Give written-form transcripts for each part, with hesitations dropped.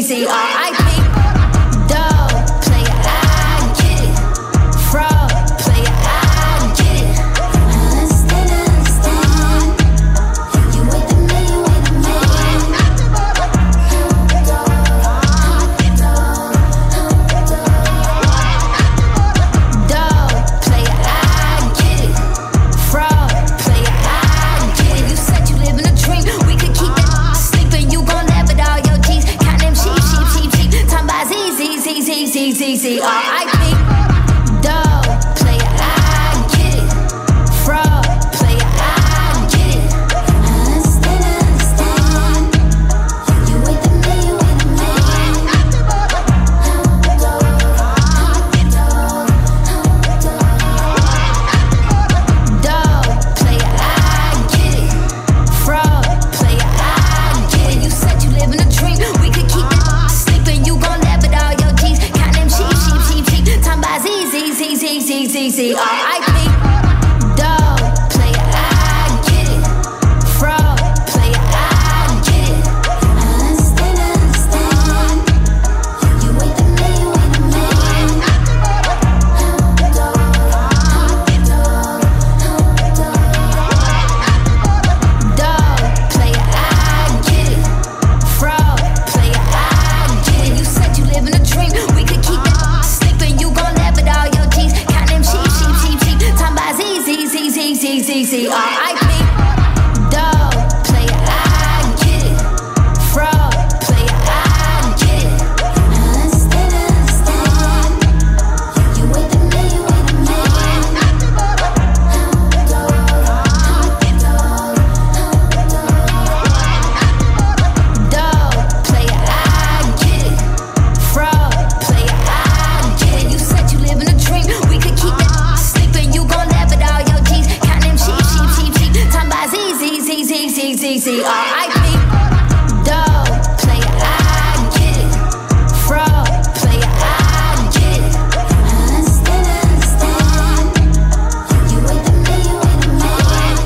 Z-Z-Z-R-I-P. Dog, player, I get it. Fraud, player, I get it. Understand. You wait a minute, Dog, player, I get it. Fraud, player, I get it. You said you live in a dream. We could keep that sleeping. You gon' laugh at all your G's. Count them sheep. Talking about Z-Z-Z-Z-Z-Z-R-I-P. Dog, player, I get it. Fraud, player, I get it. Understand. You wait a minute, Dog, player, I get it. Fraud, player, I get it. You said you live in a dream. We could keep it sleeping. You gon' laugh at all your G's. Count them sheep. Talking about Z-Z-Z-Z-Z-Z-R-I-P. Dog, player, I get it. Fraud, player, I get it. Understand. You wait a minute, Dog, player, I get it. Fraud, player, I get it. You said you live in a dream. We could keep it sleeping. You gon' laugh at all your G's. Count them sheep. Talking about Z-Z-Z-Z-Z-Z-R-I-P. Dog, player, I get it. Fraud, player, I get it. Understand. You wait a minute, Dog, player, I get it. Fraud, player, I get it. You said you live in a dream. We could keep it sleeping. You gon' laugh at all your G's. Count them sheep. Talking about Z-Z-Z-Z-Z-Z-R-I-P. Dog, player, I get it. Fraud, player, I get it. Understand. You wait a minute,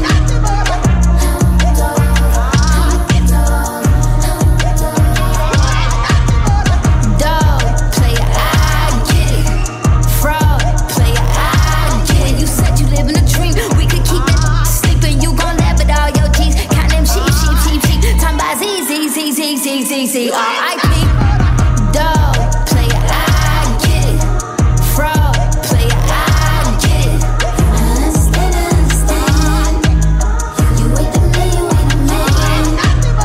Dog, player, I get it. Fraud, player, I get it. You said you live in a dream. We could keep it sleeping. You gon' laugh at all your G's. Count them sheep. Talking about Z-Z-Z-Z-Z-Z-R-I-P. Dog, player, I get it. Fraud, player, I get it. Understand. You wait a minute,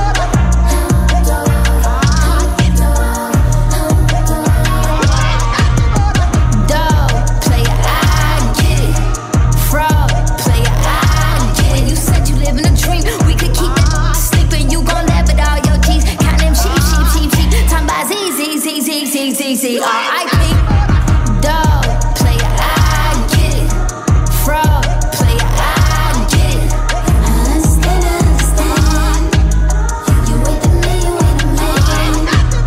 Dog, player, I get it. Fraud, player, I get it. You said you live in a dream. We could keep it sleeping. You gon' laugh at all your G's. Count them sheep. Talking about Z-Z-Z-Z-Z-Z-R-I-P. Dog, player, I get it. Fraud, player, I get it. Understand. You wait a minute,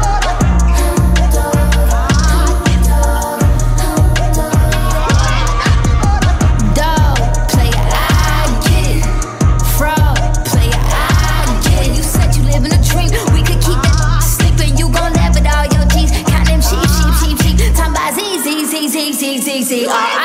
Dog, player, I get it. Fraud, player, I get it. You said you live in a dream. We could keep it sleeping. You gon' laugh at all your G's. Count them sheep. Talking about Z-Z-Z-Z-Z-Z-Z-R-I-P.